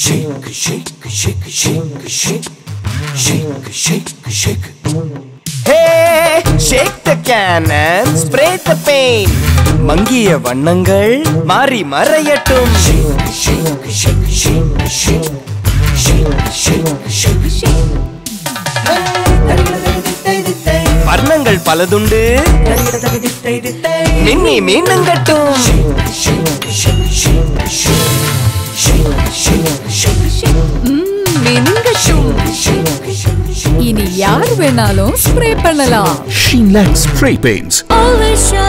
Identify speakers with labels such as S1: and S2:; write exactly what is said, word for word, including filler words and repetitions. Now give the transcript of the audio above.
S1: shake, shake, shake, shake, shake, shake, shake, shake. Hey, shake the cannon, spray the paint. மங்கிய வண்ணங்கள் மாறி மறையட்டும். Shake, shake, shake, shake, shake, shake, shake, shake, shake. வர்ணங்கள் பலதுண்டு மின்னி மீண்டும் கட்டும்.
S2: இனி யார் வேணாலும் ஸ்ப்ரே பண்ணலாம்.
S3: Sheenlac spray paints.
S2: Always